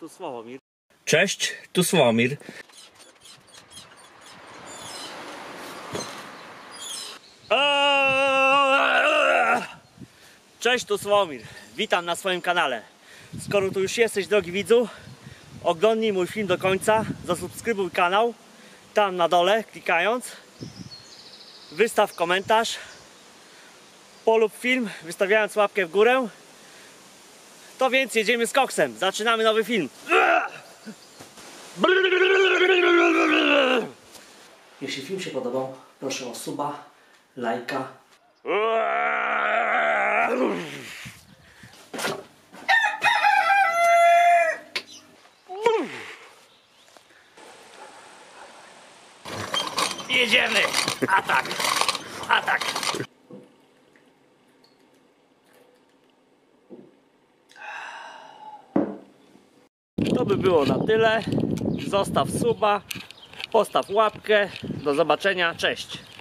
tu Sławomir. Cześć, tu Sławomir. Cześć, tu Sławomir. Witam na swoim kanale. Skoro tu już jesteś, drogi widzu, oglądnij mój film do końca, zasubskrybuj kanał, tam na dole klikając, wystaw komentarz, polub film, wystawiając łapkę w górę. To więc jedziemy z koksem, zaczynamy nowy film. Jeśli film się podobał, proszę o suba, lajka. Jedziemy! Atak! Atak! To by było na tyle. Zostaw suba, postaw łapkę. Do zobaczenia, cześć!